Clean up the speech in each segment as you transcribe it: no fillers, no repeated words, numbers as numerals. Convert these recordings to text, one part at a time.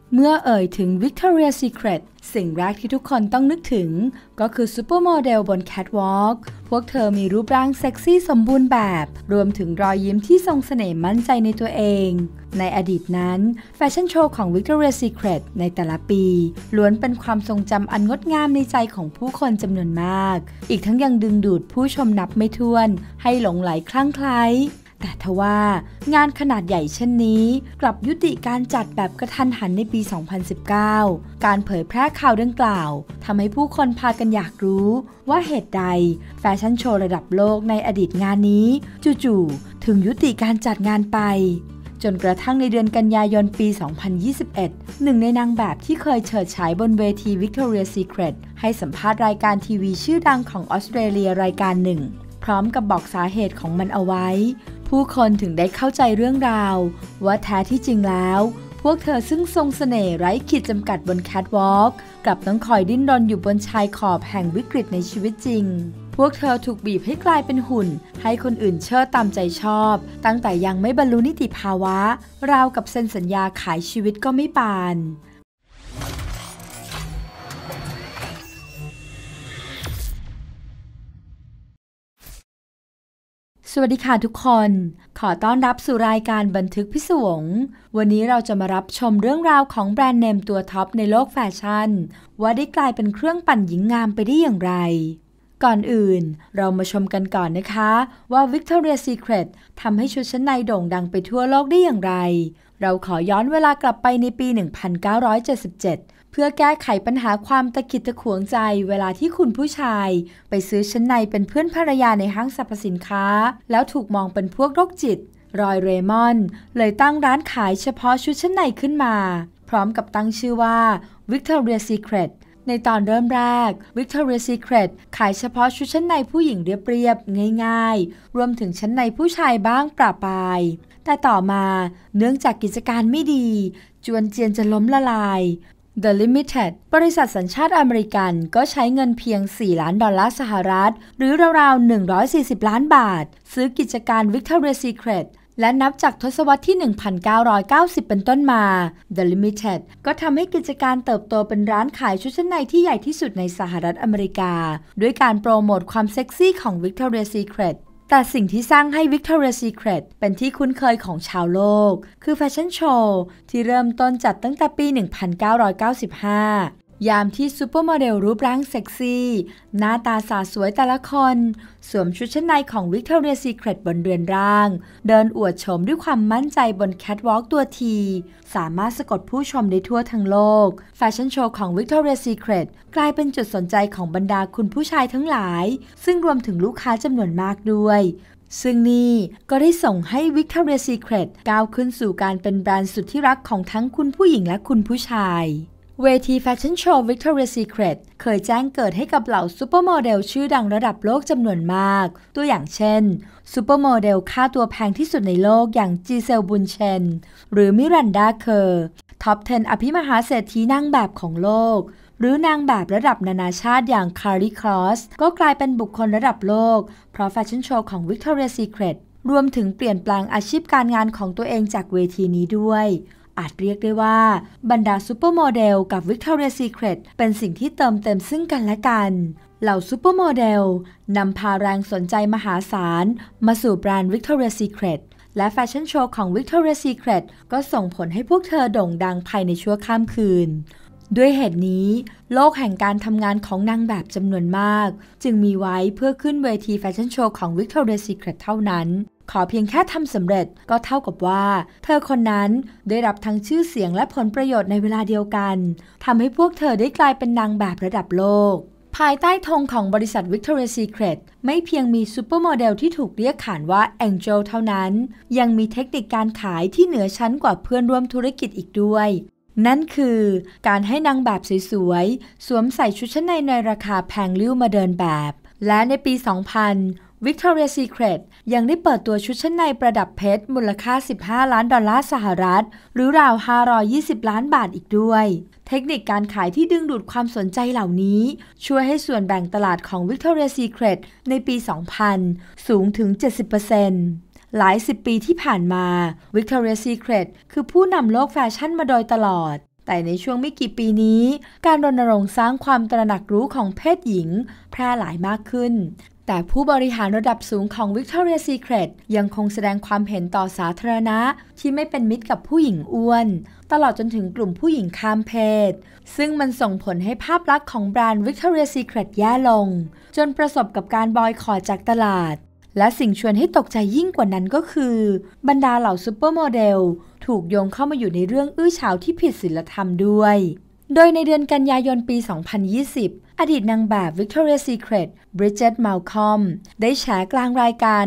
เมื่อเอ่ยถึง Victoria's Secret สิ่งแรกที่ทุกคนต้องนึกถึงก็คือซูเปอร์โมเดลบนแคทวอล์กพวกเธอมีรูปร่างเซ็กซี่สมบูรณ์แบบรวมถึงรอยยิ้มที่ทรงเสน่ห์มั่นใจในตัวเองในอดีตนั้นแฟชั่นโชว์ของ Victoria's Secret ในแต่ละปีล้วนเป็นความทรงจำอันงดงามในใจของผู้คนจำนวนมากอีกทั้งยังดึงดูดผู้ชมนับไม่ถ้วนให้หลงไหลคลั่งไคล้แต่ทว่างานขนาดใหญ่เช่นนี้กลับยุติการจัดแบบกระทันหันในปี 2019 การเผยแพร่ข่าวดังกล่าวทำให้ผู้คนพากันอยากรู้ว่าเหตุใดแฟชั่นโชว์ระดับโลกในอดีตงานนี้จู่ๆถึงยุติการจัดงานไปจนกระทั่งในเดือนกันยายนปี 2021 หนึ่งในนางแบบที่เคยเฉิดฉายบนเวที Victoria's Secret ให้สัมภาษณ์รายการทีวีชื่อดังของออสเตรเลียรายการหนึ่งพร้อมกับบอกสาเหตุของมันเอาไว้ผู้คนถึงได้เข้าใจเรื่องราวว่าแท้ที่จริงแล้วพวกเธอซึ่งทรงเสน่ห์ไร้ขีดจำกัดบนแคทวอล์กกลับต้องคอยดิ้นรนอยู่บนชายขอบแห่งวิกฤตในชีวิตจริงพวกเธอถูกบีบให้กลายเป็นหุ่นให้คนอื่นเชิดตามใจชอบตั้งแต่ยังไม่บรรลุนิติภาวะราวกับเซ็นสัญญาขายชีวิตก็ไม่ปานสวัสดีค่ะทุกคนขอต้อนรับสู่รายการบันทึกพิศวงวันนี้เราจะมารับชมเรื่องราวของแบรนด์เนมตัวท็อปในโลกแฟชั่นว่าได้กลายเป็นเครื่องปั่นหญิงงามไปได้อย่างไรก่อนอื่นเรามาชมกันก่อนนะคะว่า Victoria's Secret ทำให้ชุดชั้นในโด่งดังไปทั่วโลกได้อย่างไรเราขอย้อนเวลากลับไปในปี 1977เพื่อแก้ไขปัญหาความตะขิดตะขวงใจเวลาที่คุณผู้ชายไปซื้อชั้นในเป็นเพื่อนภรรยาในห้างสรรพสินค้าแล้วถูกมองเป็นพวกโรคจิตรอยเรมอนเลยตั้งร้านขายเฉพาะชุดชั้นในขึ้นมาพร้อมกับตั้งชื่อว่า Victoria's Secret ในตอนเริ่มแรก Victoria's Secret ขายเฉพาะชุดชั้นในผู้หญิงเรียบๆง่ายๆรวมถึงชั้นในผู้ชายบ้างประปรายแต่ต่อมาเนื่องจากกิจการไม่ดีจวนเจียนจะล้มละลายThe Limited บริษัทสัญชาติอเมริกันก็ใช้เงินเพียง$4 ล้านสหรัฐหรือราวๆ140 ล้านบาทซื้อกิจการ Victoria's Secret และนับจากทศวรรษที่ 1990 เป็นต้นมา The Limited ก็ทำให้กิจการเติบโตเป็นร้านขายชุดชั้นในที่ใหญ่ที่สุดในสหรัฐอเมริกาด้วยการโปรโมทความเซ็กซี่ของ Victoria's Secretแต่สิ่งที่สร้างให้ Victoria's Secret เป็นที่คุ้นเคยของชาวโลกคือแฟชั่นโชว์ที่เริ่มต้นจัดตั้งแต่ปี 1995 ยามที่ซูเปอร์โมเดลรูปร่างเซ็กซี่หน้าตาสาสวยแต่ละคนสวมชุดชั้นในของ Victoria's Secret บนเรือนร่างเดินอวดโฉมด้วยความมั่นใจบนแคทวอล์กตัวทีสามารถสะกดผู้ชมได้ทั่วทั้งโลกแฟชั่นโชว์ของ Victoria's Secret กลายเป็นจุดสนใจของบรรดาคุณผู้ชายทั้งหลายซึ่งรวมถึงลูกค้าจำนวนมากด้วยซึ่งนี่ก็ได้ส่งให้ Victoria's Secret ก้าวขึ้นสู่การเป็นแบรนด์สุดที่รักของทั้งคุณผู้หญิงและคุณผู้ชายเวทีแฟชั่นโชว์ Victoria's Secret เคยแจ้งเกิดให้กับเหล่าซูเปอร์โมเดลชื่อดังระดับโลกจำนวนมากตัวอย่างเช่นซูเปอร์โมเดลค่าตัวแพงที่สุดในโลกอย่างจีเซลบุนเชนหรือมิรันดาเคอร์ท็อป 10 อภิมหาเศรษฐีนางแบบของโลกหรือนางแบบระดับนานาชาติอย่างคาริครอสก็กลายเป็นบุคคลระดับโลกเพราะแฟชั่นโชว์ของ Victoria's Secret รวมถึงเปลี่ยนแปลงอาชีพการงานของตัวเองจากเวทีนี้ด้วยอาจเรียกได้ว่าบรรดาซูเปอร์โมเดลกับ Victoria's Secret เป็นสิ่งที่เติมเต็มซึ่งกันและกันเหล่าซูเปอร์โมเดลนำพาแรงสนใจมหาศาลมาสู่แบรนด์ Victoria's Secret และแฟชั่นโชว์ของ Victoria's Secret ก็ส่งผลให้พวกเธอโด่งดังภายในชั่วข้ามคืนด้วยเหตุนี้โลกแห่งการทำงานของนางแบบจำนวนมากจึงมีไว้เพื่อขึ้นเวทีแฟชั่นโชว์ของ Victoria's Secret เท่านั้นขอเพียงแค่ทำสำเร็จก็เท่ากับว่าเธอคนนั้นได้รับทั้งชื่อเสียงและผลประโยชน์ในเวลาเดียวกันทำให้พวกเธอได้กลายเป็นนางแบบระดับโลกภายใต้ธงของบริษัท Victoria's Secret ไม่เพียงมีซูเปอร์โมเดลที่ถูกเรียกขานว่า Angel เท่านั้นยังมีเทคนิคการขายที่เหนือชั้นกว่าเพื่อนร่วมธุรกิจอีกด้วยนั่นคือการให้นางแบบสวยๆสวมใส่ชุดชั้นในราคาแพงลิ่วมาเดินแบบและในปี 2000 Victoria's Secret ยังได้เปิดตัวชุดชั้นในประดับเพชรมูลค่า$15 ล้านสหรัฐหรือราว520 ล้านบาทอีกด้วยเทคนิคการขายที่ดึงดูดความสนใจเหล่านี้ช่วยให้ส่วนแบ่งตลาดของ Victoria's Secret ในปี 2000 สูงถึง 70%หลายสิบปีที่ผ่านมา Victoria's Secret คือผู้นำโลกแฟชั่นมาโดยตลอดแต่ในช่วงไม่กี่ปีนี้การรณรงค์สร้างความตระหนักรู้ของเพศหญิงแพร่หลายมากขึ้นแต่ผู้บริหารระดับสูงของ Victoria's Secret ยังคงแสดงความเห็นต่อสาธารณะที่ไม่เป็นมิตรกับผู้หญิงอ้วนตลอดจนถึงกลุ่มผู้หญิงข้ามเพศซึ่งมันส่งผลให้ภาพลักษณ์ของแบรนด์ Victoria's Secret แย่ลงจนประสบกับการบอยคอตจากตลาดและสิ่งชวนให้ตกใจยิ่งกว่านั้นก็คือบรรดาเหล่าซูเปอร์โมเดลถูกโยงเข้ามาอยู่ในเรื่องอื้อฉาวที่ผิดศีลธรรมด้วยโดยในเดือนกันยายนปี 2020 อดีตนางแบบ Victoria's Secret Bridget Malcolm ได้แฉกลางรายการ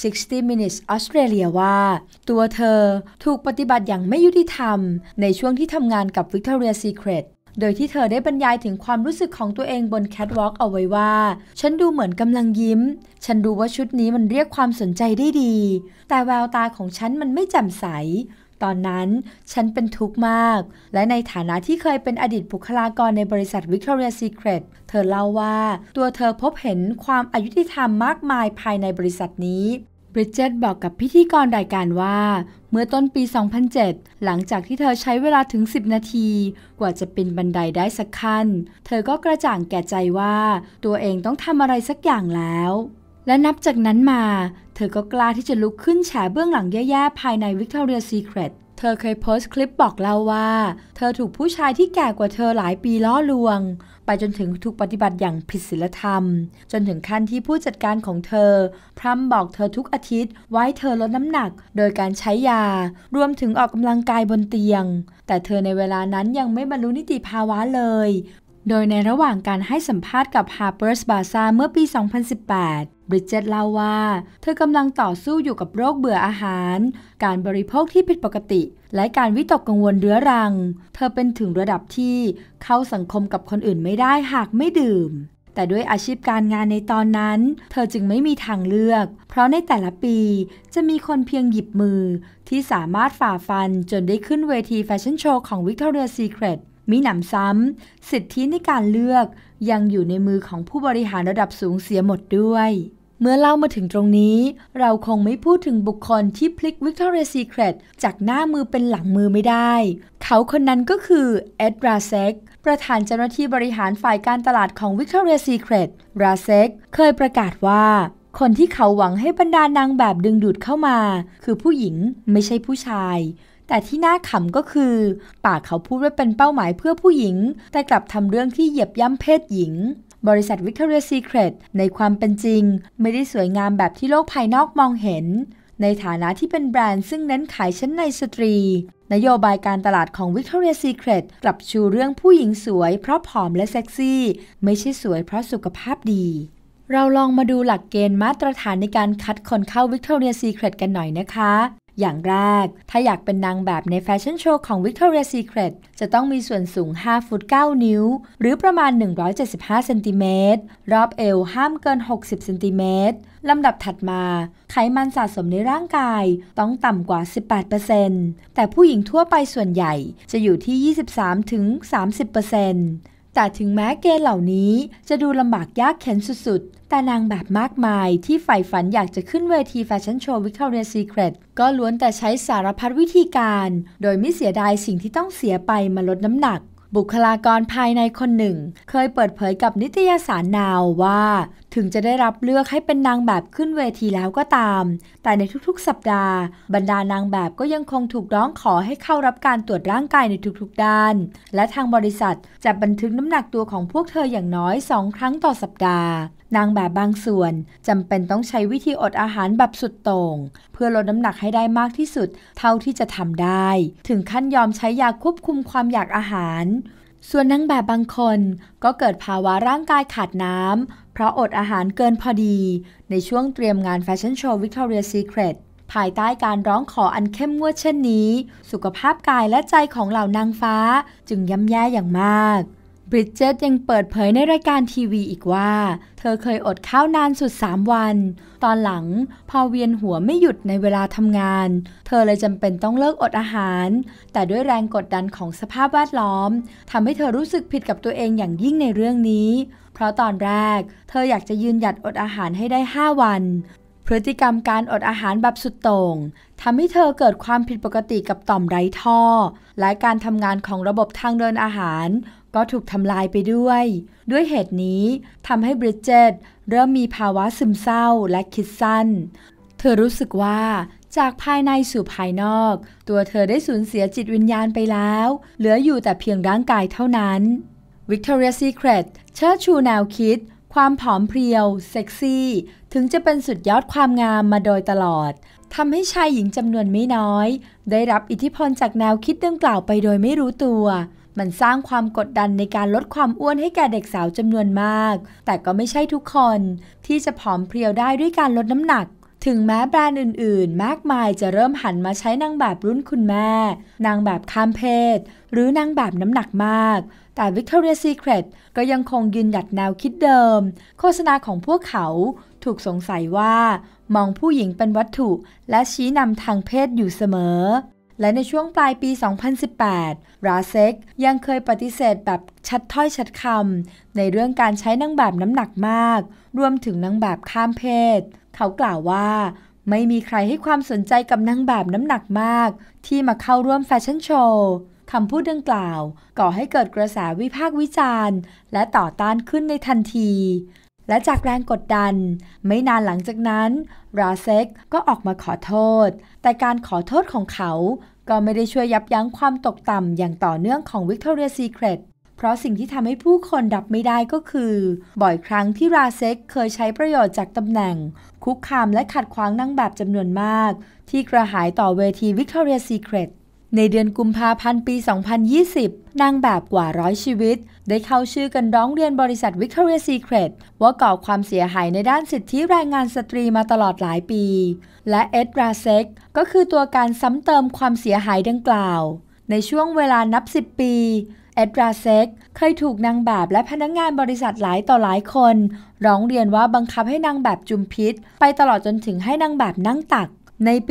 60 Minutes Australia ว่าตัวเธอถูกปฏิบัติอย่างไม่ยุติธรรมในช่วงที่ทำงานกับ Victoria's Secret โดยที่เธอได้บรรยายถึงความรู้สึกของตัวเองบนแคทวอล์กเอาไว้ว่าฉันดูเหมือนกำลังยิ้มฉันดูว่าชุดนี้มันเรียกความสนใจได้ดีแต่แววตาของฉันมันไม่แจ่มใสตอนนั้นฉันเป็นทุกข์มากและในฐานะที่เคยเป็นอดีตบุคลากรในบริษัท Victoria's Secret เธอเล่าว่าตัวเธอพบเห็นความอยุติธรรมมากมายภายในบริษัทนี้บริดเจตบอกกับพิธีกรรายการว่าเมื่อต้นปี 2007 หลังจากที่เธอใช้เวลาถึง 10 นาทีกว่าจะปีนบันไดได้สักขั้นเธอก็กระจ่างแก่ใจว่าตัวเองต้องทำอะไรสักอย่างแล้วและนับจากนั้นมาเธอก็กล้าที่จะลุกขึ้นแฉเบื้องหลังแย่ๆภายใน Victoria's Secret เธอเคยโพสต์คลิปบอกเล่าว่าเธอถูกผู้ชายที่แก่กว่าเธอหลายปีล่อลวงไปจนถึงถูกปฏิบัติอย่างผิดศีลธรรมจนถึงขั้นที่ผู้จัดการของเธอพร่ำบอกเธอทุกอาทิตย์ว่าให้เธอลดน้ำหนักโดยการใช้ยารวมถึงออกกำลังกายบนเตียงแต่เธอในเวลานั้นยังไม่บรรลุนิติภาวะเลยโดยในระหว่างการให้สัมภาษณ์กับ Harper's Bazaar เมื่อปี 2018 บริดเจตเล่าว่าเธอกำลังต่อสู้อยู่กับโรคเบื่ออาหารการบริโภคที่ผิดปกติและการวิตกกังวลเรื้อรังเธอเป็นถึงระดับที่เข้าสังคมกับคนอื่นไม่ได้หากไม่ดื่มแต่ด้วยอาชีพการงานในตอนนั้นเธอจึงไม่มีทางเลือกเพราะในแต่ละปีจะมีคนเพียงหยิบมือที่สามารถฝ่าฟันจนได้ขึ้นเวทีแฟชั่นโชว์ของ Victoria's Secretมิหนำซ้ำสิทธิในการเลือกยังอยู่ในมือของผู้บริหารระดับสูงเสียหมดด้วยเมื่อเล่ามาถึงตรงนี้เราคงไม่พูดถึงบุคคลที่พลิก Victoria's Secret จากหน้ามือเป็นหลังมือไม่ได้เขาคนนั้นก็คือเอ็ดราเซกประธานเจ้าหน้าที่บริหารฝ่ายการตลาดของ Victoria's Secret ราเซกเคยประกาศว่าคนที่เขาหวังให้บรรดานางแบบดึงดูดเข้ามาคือผู้หญิงไม่ใช่ผู้ชายแต่ที่น่าขำก็คือปากเขาพูดว่าเป็นเป้าหมายเพื่อผู้หญิงแต่กลับทำเรื่องที่เหยียบย่ำเพศหญิงบริษัท Victoria's Secret ในความเป็นจริงไม่ได้สวยงามแบบที่โลกภายนอกมองเห็นในฐานะที่เป็นแบรนด์ซึ่งเน้นขายชั้นในสตรีนโยบายการตลาดของ Victoria's Secret กลับชูเรื่องผู้หญิงสวยเพราะผอมและเซ็กซี่ไม่ใช่สวยเพราะสุขภาพดีเราลองมาดูหลักเกณฑ์มาตรฐานในการคัดคนเข้า Victoria's Secret กันหน่อยนะคะอย่างแรกถ้าอยากเป็นนางแบบในแฟชั่นโชว์ของ Victoria's Secret จะต้องมีส่วนสูง5 ฟุต 9 นิ้วหรือประมาณ175เซนติเมตรรอบเอวห้ามเกิน60เซนติเมตรลำดับถัดมาไขมันสะสมในร่างกายต้องต่ำกว่า 18% แต่ผู้หญิงทั่วไปส่วนใหญ่จะอยู่ที่ 23-30%แต่ถึงแม้เกณฑ์เหล่านี้จะดูลำบากยากเข็ญสุดๆแต่นางแบบมากมายที่ใฝ่ฝันอยากจะขึ้นเวทีแฟชั่นโชว์ Victoria's Secret ก็ล้วนแต่ใช้สารพัดวิธีการโดยไม่เสียดายสิ่งที่ต้องเสียไปมาลดน้ำหนักบุคลากรภายในคนหนึ่งเคยเปิดเผยกับนิตยสาร Now ว่าถึงจะได้รับเลือกให้เป็นนางแบบขึ้นเวทีแล้วก็ตามแต่ในทุกๆสัปดาห์บรรดานางแบบก็ยังคงถูกร้องขอให้เข้ารับการตรวจร่างกายในทุกๆด้านและทางบริษัทจะบันทึกน้ำหนักตัวของพวกเธออย่างน้อย2 ครั้งต่อสัปดาห์นางแบบบางส่วนจำเป็นต้องใช้วิธีอดอาหารแบบสุดโต่งเพื่อลดน้ำหนักให้ได้มากที่สุดเท่าที่จะทำได้ถึงขั้นยอมใช้ยาควบคุมความอยากอาหารส่วนนางแบบบางคนก็เกิดภาวะร่างกายขาดน้ำเพราะอดอาหารเกินพอดีในช่วงเตรียมงานแฟชั่นโชว์ Victoria's Secret ภายใต้การร้องขออันเข้มงวดเช่นนี้สุขภาพกายและใจของเหล่านางฟ้าจึงย่ำแย่อย่างมากบริดเจตยังเปิดเผยในรายการทีวีอีกว่าเธอเคยอดข้าวนานสุด3 วันตอนหลังพอเวียนหัวไม่หยุดในเวลาทำงานเธอเลยจำเป็นต้องเลิกอดอาหารแต่ด้วยแรงกดดันของสภาพแวดล้อมทำให้เธอรู้สึกผิดกับตัวเองอย่างยิ่งในเรื่องนี้เพราะตอนแรกเธออยากจะยืนหยัดอดอาหารให้ได้5 วันพฤติกรรมการอดอาหารแบบสุดโต่งทำให้เธอเกิดความผิดปกติกับต่อมไร้ท่อและการทำงานของระบบทางเดินอาหารก็ถูกทำลายไปด้วยเหตุนี้ทำให้บริดเจตเริ่มมีภาวะซึมเศร้าและคิดสั้นเธอรู้สึกว่าจากภายในสู่ภายนอกตัวเธอได้สูญเสียจิตวิญญาณไปแล้วเหลืออยู่แต่เพียงร่างกายเท่านั้น Victoria's Secret เชิดชูแนวคิดความผอมเพรียวเซ็กซี่ถึงจะเป็นสุดยอดความงามมาโดยตลอดทำให้ชายหญิงจำนวนไม่น้อยได้รับอิทธิพลจากแนวคิดดังกล่าวไปโดยไม่รู้ตัวมันสร้างความกดดันในการลดความอ้วนให้แก่เด็กสาวจำนวนมากแต่ก็ไม่ใช่ทุกคนที่จะผอมเพรียวได้ด้วยการลดน้ำหนักถึงแม้แบรนด์อื่นๆมากมายจะเริ่มหันมาใช้นางแบบรุ่นคุณแม่นางแบบข้ามเพศหรือนางแบบน้ำหนักมากแต่ Victoria's Secret ก็ยังคงยืนหยัดแนวคิดเดิมโฆษณาของพวกเขาถูกสงสัยว่ามองผู้หญิงเป็นวัตถุและชี้นำทางเพศอยู่เสมอและในช่วงปลายปี 2018 ราเซ็กยังเคยปฏิเสธแบบชัดถ้อยชัดคำในเรื่องการใช้นางแบบน้ำหนักมากรวมถึงนางแบบข้ามเพศเขากล่าวว่าไม่มีใครให้ความสนใจกับนางแบบน้ำหนักมากที่มาเข้าร่วมแฟชั่นโชว์คำพูดดังกล่าวก่อให้เกิดกระแสวิพากษ์วิจารณ์และต่อต้านขึ้นในทันทีและจากแรงกดดันไม่นานหลังจากนั้นราเซ็กก็ออกมาขอโทษแต่การขอโทษของเขาก็ไม่ได้ช่วยยับยั้งความตกต่ำอย่างต่อเนื่องของ Victoria's Secret เพราะสิ่งที่ทำให้ผู้คนรับไม่ได้ก็คือบ่อยครั้งที่ราเซ็กเคยใช้ประโยชน์จากตำแหน่งคุกคามและขัดขวางนางแบบจำนวนมากที่กระหายต่อเวที Victoria's Secretในเดือนกุมภาพันธ์ปี 2020 นางแบบกว่า100 ชีวิตได้เข้าชื่อกันร้องเรียนบริษัท Victoria's Secret ว่าก่อความเสียหายในด้านสิทธิแรงงานสตรีมาตลอดหลายปีและเอ็ดราเซ็กก็คือตัวการซ้ำเติมความเสียหายดังกล่าวในช่วงเวลานับ10 ปีเอ็ดราเซ็กเคยถูกนางแบบและพนักงานบริษัทหลายต่อหลายคนร้องเรียนว่าบังคับให้นางแบบจุมพิษไปตลอดจนถึงให้นางแบบนั่งตักในปี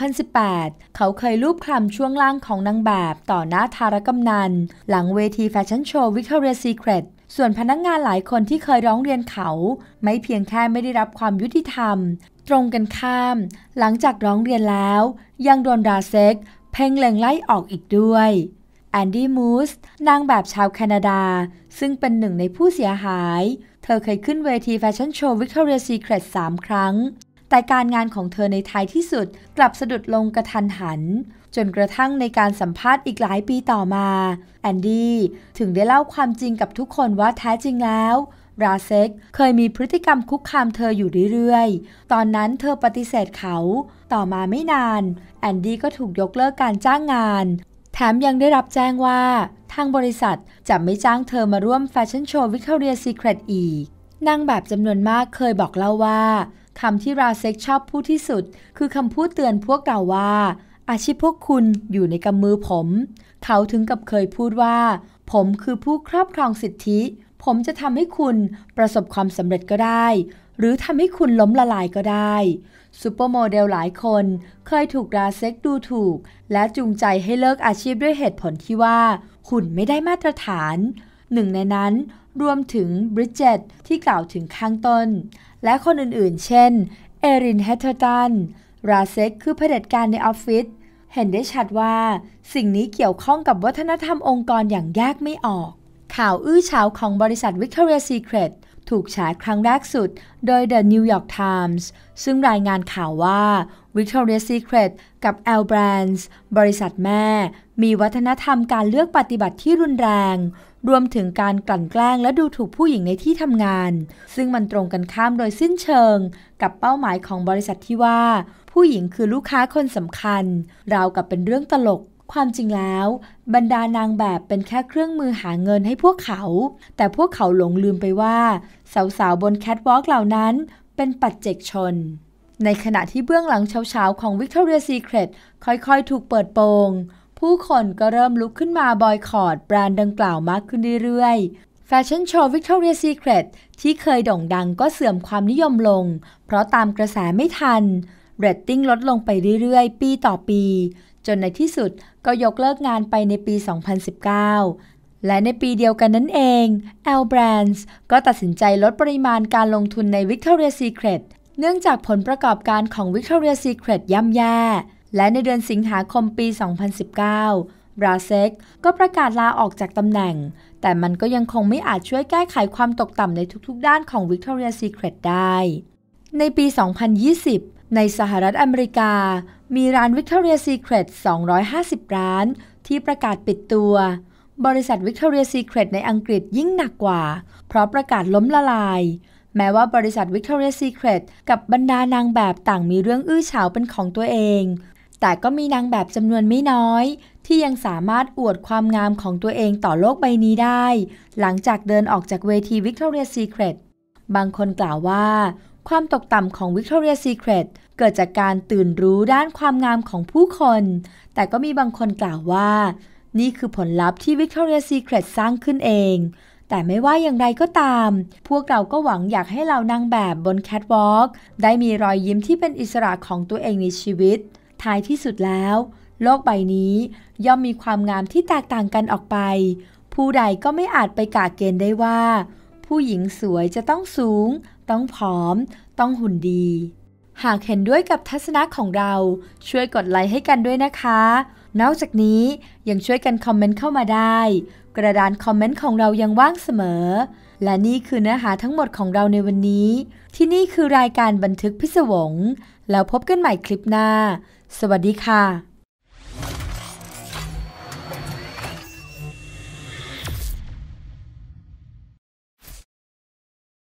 2018 เขาเคยลูบคลำช่วงล่างของนางแบบต่อหน้าทารกำนันหลังเวทีแฟชั่นโชว์ Victoria's Secret ส่วนพนักงานหลายคนที่เคยร้องเรียนเขาไม่เพียงแค่ไม่ได้รับความยุติธรรมตรงกันข้ามหลังจากร้องเรียนแล้วยังโดนราเซ็กเพ่งเล็งไล่ออกอีกด้วยแอนดี้มูสนางแบบชาวแคนาดาซึ่งเป็นหนึ่งในผู้เสียหายเธอเคยขึ้นเวทีแฟชั่นโชว์ Victoria's Secret 3 ครั้งแต่การงานของเธอในท้ายที่สุดกลับสะดุดลงกระทันหันจนกระทั่งในการสัมภาษณ์อีกหลายปีต่อมาแอนดี้ถึงได้เล่าความจริงกับทุกคนว่าแท้จริงแล้วราเซ็กเคยมีพฤติกรรมคุกคามเธออยู่เรื่อยๆตอนนั้นเธอปฏิเสธเขาต่อมาไม่นานแอนดี้ก็ถูกยกเลิกการจ้างงานแถมยังได้รับแจ้งว่าทางบริษัทจะไม่จ้างเธอมาร่วมแฟชั่นโชว์ Victoria's Secret อีกนางแบบจำนวนมากเคยบอกเล่าว่าคำที่ราเซ็กชอบพูดที่สุดคือคำพูดเตือนพวกเราว่าอาชีพพวกคุณอยู่ในกำมือผมเขาถึงกับเคยพูดว่าผมคือผู้ครอบครองสิทธิผมจะทำให้คุณประสบความสำเร็จก็ได้หรือทำให้คุณล้มละลายก็ได้ซูเปอร์โมเดลหลายคนเคยถูกราเซ็กดูถูกและจูงใจให้เลิกอาชีพด้วยเหตุผลที่ว่าหุ่นไม่ได้มาตรฐานหนึ่งในนั้นรวมถึงบริดเจตที่กล่าวถึงข้างต้นและคนอื่นๆเช่นเอริน แฮทเทอร์ตันราเซ็กคือเผด็จการในออฟฟิศเห็นได้ชัดว่าสิ่งนี้เกี่ยวข้องกับวัฒนธรรมองค์กรอย่างแยกไม่ออกข่าวอื้อฉาวของบริษัท Victoria's Secret ถูกฉายครั้งแรกสุดโดย The New York Times ซึ่งรายงานข่าวว่า Victoria's Secret กับ L Brands บริษัทแม่มีวัฒนธรรมการเลือกปฏิบัติที่รุนแรงรวมถึงการกลั่นแกล้งและดูถูกผู้หญิงในที่ทำงานซึ่งมันตรงกันข้ามโดยสิ้นเชิงกับเป้าหมายของบริษัทที่ว่าผู้หญิงคือลูกค้าคนสำคัญราวกับเป็นเรื่องตลกความจริงแล้วบรรดานางแบบเป็นแค่เครื่องมือหาเงินให้พวกเขาแต่พวกเขาหลงลืมไปว่าสาวๆบนแคทวอล์กเหล่านั้นเป็นปัจเจกชนในขณะที่เบื้องหลังเช้าๆของ Victoria's Secret ค่อยๆถูกเปิดโปงผู้คนก็เริ่มลุกขึ้นมาบอยคอตแบรนด์ดังกล่าวมากขึ้นเรื่อยๆแฟชั่นโชว์ Victoria's Secret ที่เคยโด่งดังก็เสื่อมความนิยมลงเพราะตามกระแสไม่ทันเรตติ้งลดลงไปเรื่อยๆปีต่อปีจนในที่สุดก็ยกเลิกงานไปในปี 2019 และในปีเดียวกันนั่นเอง L Brands ก็ตัดสินใจลดปริมาณการลงทุนใน Victoria's Secret เนื่องจากผลประกอบการของ Victoria's Secret ย่ำแย่และในเดือนสิงหาคมปี 2019 บราเซ็กก็ประกาศลาออกจากตำแหน่งแต่มันก็ยังคงไม่อาจช่วยแก้ไขความตกต่ำในทุกๆด้านของ Victoria's Secret ได้ในปี 2020 ในสหรัฐอเมริกามีร้าน Victoria's Secret 250 ร้านที่ประกาศปิดตัวบริษัท Victoria's Secret ในอังกฤษยิ่งหนักกว่าเพราะประกาศล้มละลายแม้ว่าบริษัท Victoria's Secret กับบรรดานางแบบต่างมีเรื่องอื้อฉาวเป็นของตัวเองแต่ก็มีนางแบบจำนวนไม่น้อยที่ยังสามารถอวดความงามของตัวเองต่อโลกใบนี้ได้หลังจากเดินออกจากเวที Victoria's Secret บางคนกล่าวว่าความตกต่ำของ Victoria's Secret เกิดจากการตื่นรู้ด้านความงามของผู้คนแต่ก็มีบางคนกล่าวว่านี่คือผลลัพธ์ที่ Victoria's Secret สร้างขึ้นเองแต่ไม่ว่าอย่างไรก็ตามพวกเราก็หวังอยากให้เหล่านางแบบบนแคทวอล์กได้มีรอยยิ้มที่เป็นอิสระของตัวเองในชีวิตท้ายที่สุดแล้วโลกใบนี้ย่อมมีความงามที่แตกต่างกันออกไปผู้ใดก็ไม่อาจไปกะเกณฑ์ได้ว่าผู้หญิงสวยจะต้องสูงต้องผอมต้องหุ่นดีหากเห็นด้วยกับทัศนะของเราช่วยกดไลค์ให้กันด้วยนะคะนอกจากนี้ยังช่วยกันคอมเมนต์เข้ามาได้กระดานคอมเมนต์ของเรายังว่างเสมอและนี่คือเนื้อหาทั้งหมดของเราในวันนี้ที่นี่คือรายการบันทึกพิศวงแล้วพบกันใหม่คลิปหน้าสวัสดีค่ะ